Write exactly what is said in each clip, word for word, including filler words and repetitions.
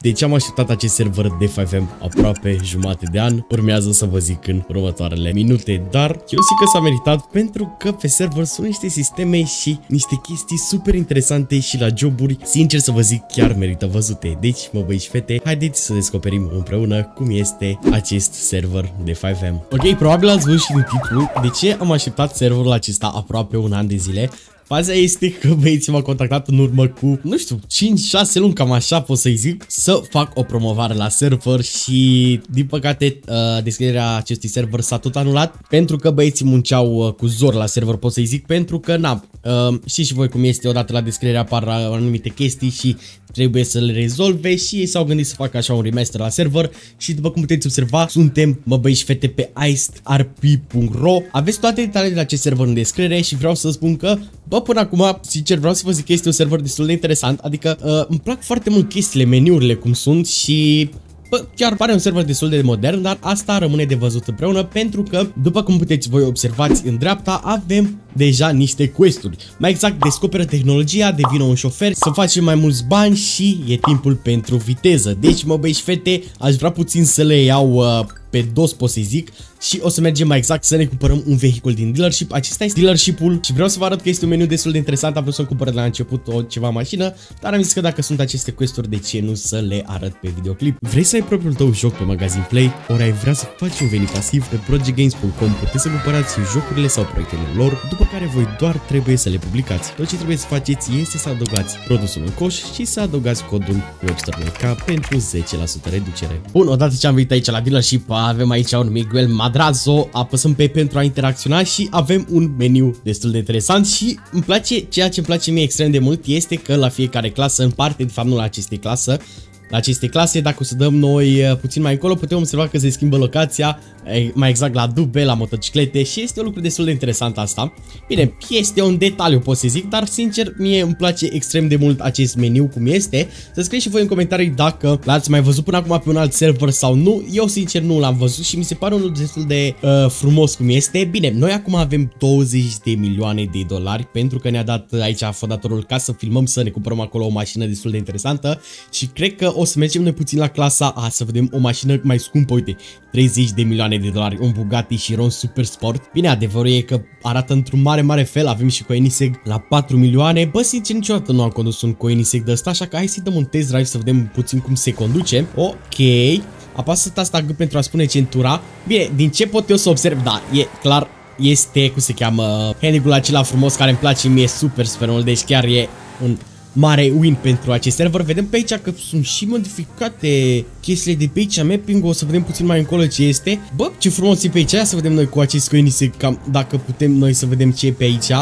Deci am așteptat acest server de cinci M aproape jumate de an. Urmează să vă zic în următoarele minute, dar eu zic că s-a meritat pentru că pe server sunt niște sisteme și niște chestii super interesante și la joburi, sincer să vă zic, chiar merită văzute. Deci, mă băi și fete, haideți să descoperim împreună cum este acest server de cinci M. Ok, probabil ați văzut și din titlu de ce am așteptat serverul acesta aproape un an de zile. Faza este că băieții m-au contactat în urmă cu, nu știu, cinci șase luni, cam așa pot să-i zic, să fac o promovare la server și, din păcate, uh, descrierea acestui server s-a tot anulat pentru că băieții munceau uh, cu zor la server, pot să-i zic, pentru că, na, uh, știți și voi cum este, odată la descriere apar anumite chestii și trebuie să le rezolve și ei s-au gândit să facă așa un remaster la server și după cum puteți observa, suntem, mă băi și fete, pe iced r p punct ro. Aveți toate detaliile de acest server în descriere și vreau să spun că, bă, până acum, sincer, vreau să vă zic că este un server destul de interesant, adică uh, îmi plac foarte mult chestiile, meniurile cum sunt și... Bă, chiar pare un server destul de modern, dar asta rămâne de văzut împreună pentru că, după cum puteți voi observați în dreapta, avem deja niște quest-uri. Mai exact, descoperă tehnologia, devină un șofer, să facem mai mulți bani și e timpul pentru viteză. Deci, mă băi și fete, aș vrea puțin să le iau uh, pe dos, pot să zic, și o să mergem mai exact să ne cumpărăm un vehicul din dealership. Acesta este dealership-ul și vreau să vă arăt că este un meniu destul de interesant. Am vrut să-mi cumpăr de la început o ceva mașină, dar am zis că dacă sunt aceste quest-uri, de ce nu să le arăt pe videoclip? Vrei să ai propriul tău joc pe magazin Play? Ori ai vrea să faci un venit pasiv? Pe project games punct com puteți să cumpărați jocurile sau proiectele lor, după care voi doar trebuie să le publicați. Tot ce trebuie să faceți este să adăugați produsul în coș și să adăugați codul WebsterNK pentru zece la sută reducere. Bun, odată ce am venit aici la dealership, avem aici un Miguel Madrazo, apăsăm pe pentru a interacționa și avem un meniu destul de interesant și îmi place, ceea ce îmi place mie extrem de mult este că la fiecare clasă, în parte de fapt nu la aceste clasă, la aceste clase, dacă o să dăm noi puțin mai încolo, putem observa că se schimbă locația, mai exact la dube, la motociclete și este un lucru destul de interesant asta. Bine, este un detaliu, pot să zic, dar sincer mie îmi place extrem de mult acest meniu cum este. Să scrieți și voi în comentarii dacă l-ați mai văzut până acum pe un alt server sau nu. Eu sincer nu l-am văzut și mi se pare unul destul de uh, frumos cum este. Bine, noi acum avem douăzeci de milioane de dolari pentru că ne-a dat aici fondatorul ca să filmăm, să ne cumpărăm acolo o mașină destul de interesantă și cred că o să mergem noi puțin la clasa A să vedem o mașină mai scumpă, uite, treizeci de milioane de dolari, un Bugatti Chiron Super Sport. Bine, adevărul e că arată într-un mare, mare fel, avem și Koenigsegg la patru milioane. Bă, sincer, niciodată nu am condus un Koenigsegg de ăsta, așa că hai să-i dăm un test drive să vedem puțin cum se conduce. Ok, apasă tasta G pentru a spune centura. Bine, din ce pot eu să observ, da, e clar, este, cum se cheamă, handicul acela frumos care îmi place mie super, super mult, deci chiar e un mare win pentru acest server. Vedem pe aici că sunt și modificate chestiile de pe aici, mapping, o să vedem puțin mai încolo ce este. Bă, ce frumos e pe aici, ia să vedem noi cu acest Koenigsegg, cam dacă putem noi să vedem ce e pe aici.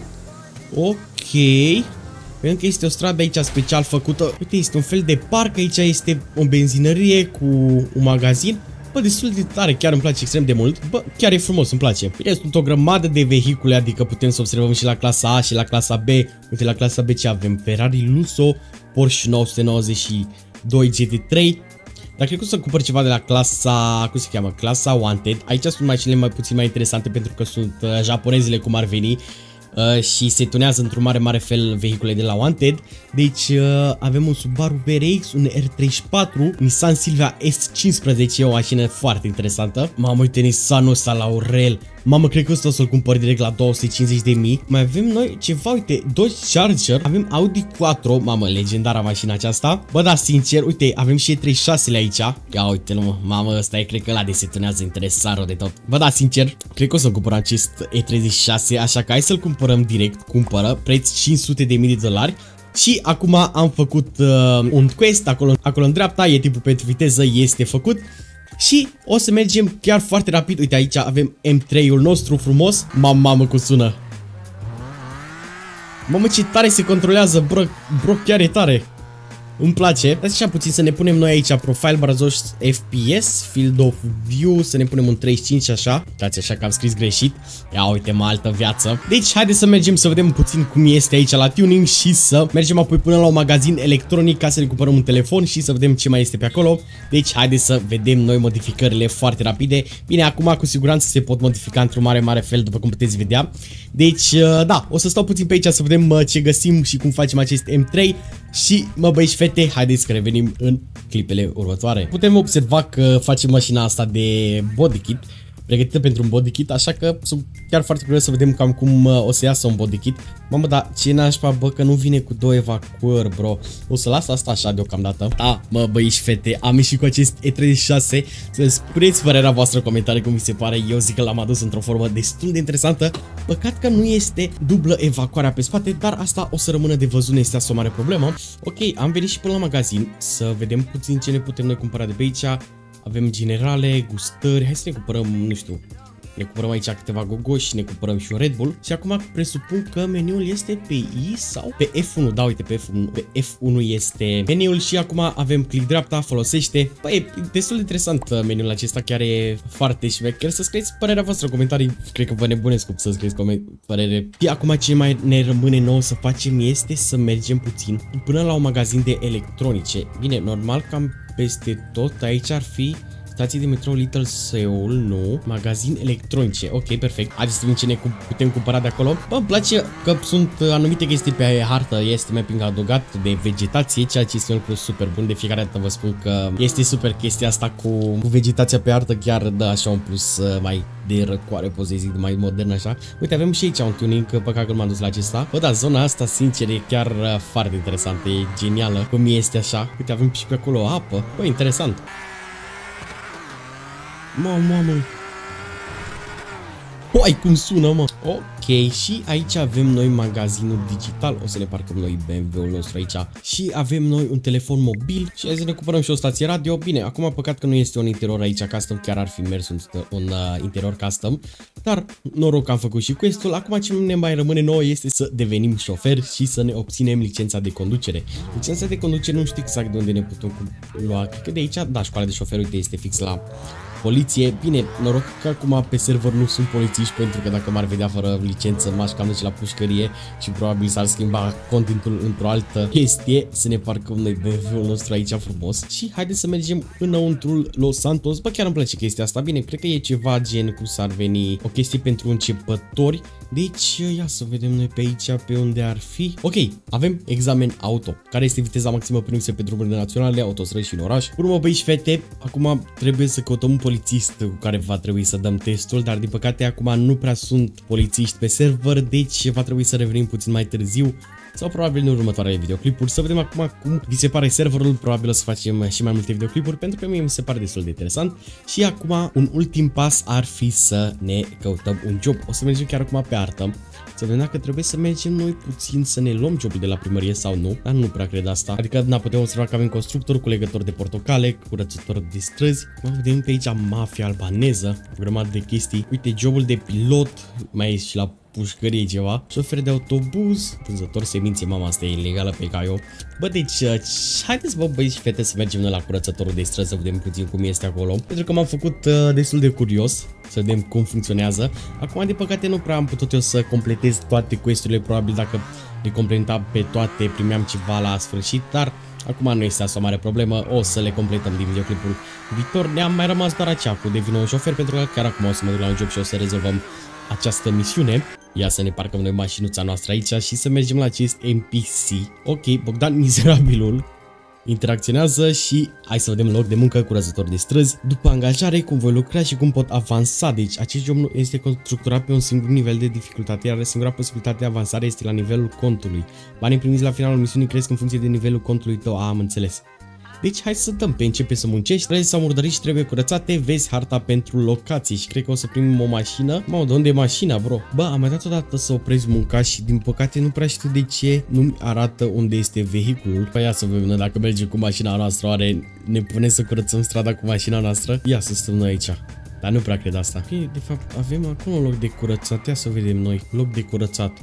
Ok, vedem că este o stradă aici special făcută, uite, este un fel de parc, aici este o benzinărie cu un magazin. Bă, destul de tare, chiar îmi place extrem de mult. Bă, chiar e frumos, îmi place. Bine, sunt o grămadă de vehicule, adică putem să observăm și la clasa A și la clasa B. Uite, la clasa B ce avem? Ferrari Lusso, Porsche nouă sute nouăzeci și doi G T trei. Dar cred că o să cumpăr ceva de la clasa, cum se cheamă? Clasa Wanted. Aici sunt mașinile mai puțin mai interesante pentru că sunt uh, japonezele cum ar veni. Uh, și se tunează într-un mare, mare fel vehicule de la Wanted. Deci uh, avem un Subaru V R X, un R treizeci și patru, Nissan Silvia S cincisprezece, o mașină foarte interesantă. Mamă, uite Nissanul ăsta la Aurel. Mamă, cred că ăsta o să-l cumpăr direct la două sute cincizeci de mii. Mai avem noi ceva, uite, Dodge Charger, avem Audi quattro, mamă, legendara mașina aceasta. Bă, da, sincer, uite, avem și E treizeci și șase-le aici. Ia uite-l, mă, mamă, ăsta e, cred că ăla desetunează interesarul de tot. Bă, da, sincer, cred că o să cumpăr acest E treizeci și șase, așa că hai să-l cumpărăm direct, cumpără, preț cinci sute de mii de dolari. Și acum am făcut uh, un quest, acolo, acolo în dreapta, e timpul pentru viteză, este făcut. Și o să mergem chiar foarte rapid. Uite, aici avem M trei-ul nostru frumos. Mamă, mamă, cum sună. Mamă, ce tare se controlează, bro, bro, chiar e tare. Îmi place. Dați așa puțin să ne punem noi aici profile, brazos F P S, field of view, să ne punem un treizeci și cinci așa. Dați așa că am scris greșit. Ia uite, mă, altă viață. Deci, haideți să mergem să vedem puțin cum este aici la tuning și să mergem apoi până la un magazin electronic ca să ne cumpărăm un telefon și să vedem ce mai este pe acolo. Deci, haideți să vedem noi modificările foarte rapide. Bine, acum cu siguranță se pot modifica într-un mare, mare fel, după cum puteți vedea. Deci, da, o să stau puțin pe aici să vedem ce găsim și cum facem acest M trei. Și, mă băi și fete, fete, haideți că revenim în clipele următoare. Putem observa că facem mașina asta de body kit, pregătită pentru un body kit, așa că sunt chiar foarte curios să vedem cam cum o să iasă un body kit. Mamă, dar ce nașpa, bă, că nu vine cu două evacuări, bro. O să las asta așa deocamdată. Da, mă, băi și fete, am ieșit cu acest E treizeci și șase. Să spuneți părerea voastră în comentarii cum vi se pare. Eu zic că l-am adus într-o formă destul de interesantă. Păcat că nu este dublă evacuarea pe spate, dar asta o să rămână de văzut, este o mare problemă. Ok, am venit și până la magazin să vedem puțin ce ne putem noi cumpăra de pe aici. Avem generale, gustări, hai să ne cumpărăm, nu știu, ne cumpărăm aici câteva gogoși, ne cumpărăm și un Red Bull. Și acum presupun că meniul este pe I sau pe F unu, da, uite, pe F unu, pe F unu este meniul și acum avem click dreapta, folosește. Păi, e destul de interesant meniul acesta, chiar e foarte șmecher. Să scrieți părerea voastră în comentarii, cred că vă nebunesc cum să scrieți părere. Și acum ce mai ne rămâne nou să facem este să mergem puțin până la un magazin de electronice. Bine, normal cam peste tot aici ar fi stații de metrou Little Seoul, nu, magazin electronice, ok, perfect. Haideți să vedem ce ne putem cumpăra de acolo. Bă, îmi place că sunt anumite chestii pe hartă, este mapping adăugat de vegetație, ceea ce este un lucru super bun. De fiecare dată vă spun că este super chestia asta cu, cu vegetația pe hartă, chiar dă așa un plus mai de răcoare, pot să zic, mai modern așa. Uite, avem și aici un tuning, păcat că nu m-am dus la acesta. Bă, da, zona asta, sincer, e chiar foarte interesantă, e genială cum este așa. Uite, avem și pe acolo apă, bă, interesant. Mamă, mamă. Uai, cum sună, mă. Ok, și aici avem noi magazinul digital. O să ne parcăm noi B M W-ul nostru aici. Și avem noi un telefon mobil. Și hai să ne cumpărăm și o stație radio. Bine, acum păcat că nu este un interior aici custom. Chiar ar fi mers un, un uh, interior custom. Dar noroc că am făcut și questul. Acum ce ne mai rămâne nouă este să devenim șoferi și să ne obținem licența de conducere. Licența de conducere nu știu exact de unde ne putem lua. Cred că de aici, da, școala de șoferi, uite, este fix la poliție. Bine, noroc că acum pe server nu sunt polițiști, pentru că dacă m-ar vedea fără licență m-aș cam duce la pușcărie și probabil s-ar schimba contentul într-o altă chestie. Să ne parcăm noi B M W-ul nostru aici frumos și haideți să mergem înăuntrul Los Santos. Bă, chiar îmi place chestia asta. Bine, cred că e ceva gen cum s-ar veni o chestie pentru începători. Deci, ia să vedem noi pe aici pe unde ar fi. Ok, avem examen auto. Care este viteza maximă permisă pe drumurile naționale, autostrăzi și în oraș. Urmă, băi și fete, acum trebuie să căutăm un polițist cu care va trebui să dăm testul, dar din păcate acum nu prea sunt polițiști pe server, deci va trebui să revenim puțin mai târziu sau probabil în următoarele videoclipuri. Să vedem acum cum vi se pare serverul, probabil o să facem și mai multe videoclipuri, pentru că mie mi se pare destul de interesant. Și acum un ultim pas ar fi să ne căutăm un job. O să mergem chiar acum pe artă, să vedem dacă trebuie să mergem noi puțin să ne luăm jobul de la primărie sau nu, dar nu prea cred asta. Adică, na, putem observa că avem constructor, culegător de portocale, curățător de străzi. Mă, vedem pe aici mafia albaneză, o grămadă de chestii. Uite, jobul de pilot, mai e și la pușcărie ceva. Șofer de autobuz, vânzător semințe, mama, asta e ilegală pe ca eu. Bă, deci, haideți, bă, băieți și fete, să mergem noi la curățătorul de străzi, să vedem puțin cum este acolo. Pentru că m-am făcut uh, destul de curios să vedem cum funcționează. Acum, de păcate, nu prea am putut eu să completez toate quest-urile, probabil dacă le completam pe toate, primeam ceva la sfârșit, dar acum nu este asta o mare problemă, o să le completăm din videoclipul viitor. Ne-am mai rămas doar acea cu devină un șofer, pentru că chiar acum o să mă duc la un job și o să rezolvăm această misiune. Ia să ne parcăm noi mașinuța noastră aici și să mergem la acest N P C. Ok, Bogdan Mizerabilul interacționează și hai să vedem loc de muncă, curățător de străzi. După angajare, cum voi lucra și cum pot avansa. Deci acest job nu este structurat pe un singur nivel de dificultate, iar singura posibilitate de avansare este la nivelul contului. Banii primiți la finalul misiunii cresc în funcție de nivelul contului tău. A, am înțeles. Deci hai să dăm pe începe să muncești. Străzi s-au murdărit și trebuie curățate. Vezi harta pentru locații și cred că o să primim o mașină. Mamă, de unde e mașina, bro? Bă, am mai dat odată să opresc munca și din păcate nu prea știu de ce nu-mi arată unde este vehiculul. Păi ia să vedem dacă mergem cu mașina noastră, oare ne punem să curățăm strada cu mașina noastră? Ia să stăm noi aici. Dar nu prea cred asta. Bine, de fapt avem acolo un loc de curățat. Ia să vedem noi. Loc de curățat.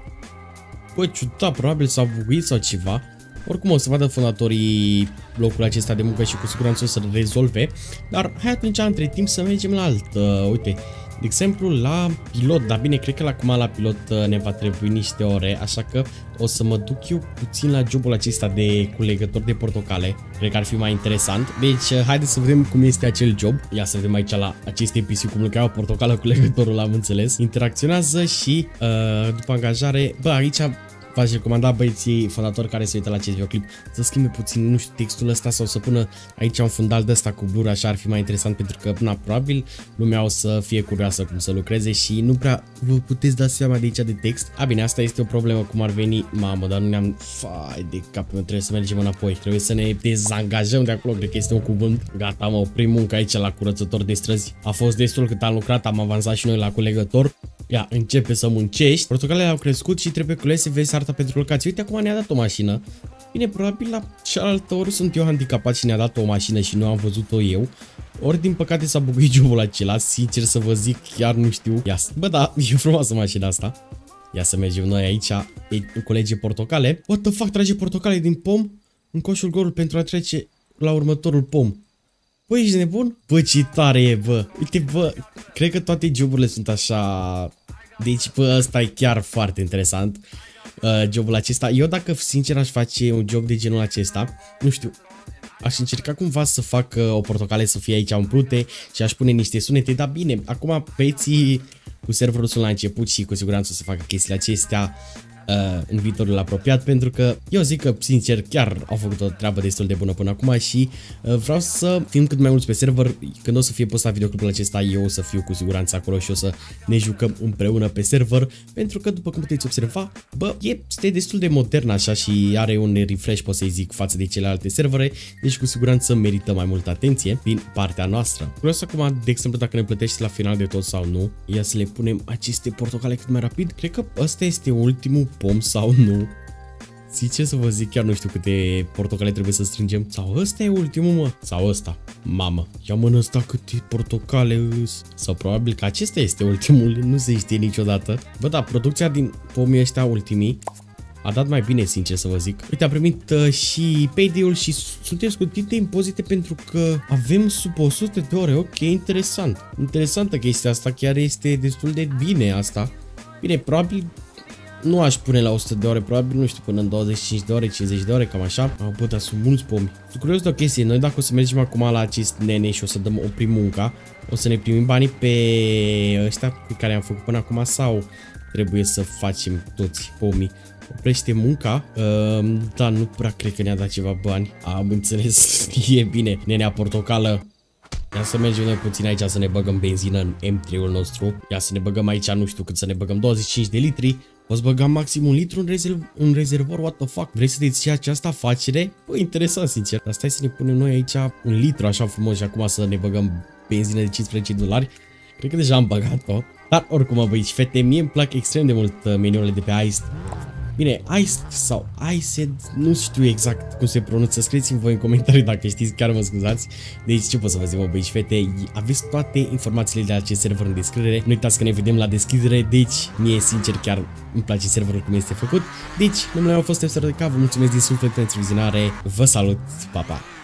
Bă, ciudat, probabil s-a buguit sau ceva. Oricum o să vadă fondatorii locul acesta de muncă și cu siguranță o să rezolve. Dar hai atunci între timp să mergem la alt. Uh, uite, de exemplu la pilot. Dar bine, cred că la acum la pilot uh, ne va trebui niște ore. Așa că o să mă duc eu puțin la jobul acesta de culegător de portocale. Cred că ar fi mai interesant. Deci uh, haideți să vedem cum este acel job. Ia să vedem aici la acest N P C cum îl cheamă portocală culegătorul, am înțeles. Interacționează și uh, după angajare, bă, aici v-aș recomanda băieții fondatori care se uită la acest videoclip să schimbe puțin, nu știu, textul ăsta sau să pună aici un fundal de ăsta cu blur, așa ar fi mai interesant pentru că, na, probabil lumea o să fie curioasă cum să lucreze și nu prea vă puteți da seama de aici de text. A, bine, asta este o problemă cum ar veni, mamă, dar nu ne-am, fai de cap, trebuie să mergem înapoi, trebuie să ne dezangajăm de acolo, cred că este un cuvânt. Gata, am oprit munca aici la curățător de străzi. A fost destul cât am lucrat, am avansat și noi la culegător. Ia, începe să muncești. Portocalele au crescut și trebuie culese, vezi arta pentru locație. Uite, acum ne-a dat o mașină. Bine, probabil la cealaltă ori sunt eu handicapat și ne-a dat o mașină și nu am văzut-o eu. Ori din păcate s-a buguit jobul acela, sincer să vă zic, chiar nu știu. Ia, bă, da, e frumoasă mașina asta. Ia să mergem noi aici, e, colege portocale. What the fuck, trage portocale din pom în coșul gol pentru a trece la următorul pom. Bă, ești nebun? Bă, ce tare e, bă. Uite, bă, cred că toate joburile sunt așa. Deci, bă, ăsta e chiar foarte interesant, uh, jobul acesta. Eu, dacă sincer aș face un job de genul acesta, nu știu, aș încerca cumva să fac uh, o portocale să fie aici umplute și aș pune niște sunete. Dar bine, acum băieții cu serverul sunt la început și cu siguranță o să facă chestiile acestea Uh, în viitorul apropiat, pentru că eu zic că, sincer, chiar au făcut o treabă destul de bună până acum și uh, vreau să fim cât mai mulți pe server. Când o să fie postat videoclipul acesta, eu o să fiu cu siguranță acolo și o să ne jucăm împreună pe server, pentru că, după cum puteți observa, bă, este destul de modern așa și are un refresh, pot să-i zic, față de celelalte servere, deci cu siguranță merită mai multă atenție din partea noastră. Vreau să acum, de exemplu, dacă ne plătești la final de tot sau nu, ia să le punem aceste portocale cât mai rapid. Cred că ăsta este ultimul pom sau nu. Sincer să vă zic, chiar nu știu câte portocale trebuie să strângem. Sau ăsta e ultimul, mă? Sau ăsta? Mamă, ia mă ăsta câte portocale îs. Sau probabil că acesta este ultimul, nu se știe niciodată. Bă, da, producția din pomii ăștia ultimii a dat mai bine, sincer să vă zic. Uite, am primit uh, și payday-ul și suntem scutite impozite pentru că avem sub o sută de ore. Ok, interesant. Interesantă chestia asta, chiar este destul de bine asta. Bine, probabil nu aș pune la o sută de ore, probabil, nu știu, până în douăzeci și cinci de ore, cincizeci de ore, cam așa. Au, bă, dar sunt mulți pomi. Sunt curios de o chestie, noi dacă o să mergem acum la acest nene și o să dăm oprim munca, o să ne primim banii pe ăștia pe care am făcut până acum sau trebuie să facem toți pomii? Oprește munca, uh, da, nu prea cred că ne-a dat ceva bani. Am înțeles, e bine, nenea portocală. Ia să mergem noi puțin aici să ne băgăm benzină în M trei-ul nostru. Ia să ne băgăm aici, nu știu cât să ne băgăm, douăzeci și cinci de litri. Poți băga maxim un litru în, rezerv în rezervor, what the fuck? Vrei să te ții această afacere? Bă, interesant, sincer. Dar stai să ne punem noi aici un litru așa frumos și acum să ne băgăm benzină de cincisprezece dolari. Cred că deja am băgat-o. Dar oricum, mă, băi, fete, mie îmi plac extrem de mult meniurile de pe Iced. Bine, Iced sau Iced, nu știu exact cum se pronunță, scrieți-mi voi în comentarii dacă știți, chiar mă scuzați. Deci ce pot să vă zic, mă, băieți, fete, aveți toate informațiile de acest server în descriere. Nu uitați că ne vedem la deschidere, deci mie sincer chiar îmi place serverul cum este făcut. Deci, numele meu a fost F S R de K, vă mulțumesc din suflet pentru vizionare, vă salut, pa, pa!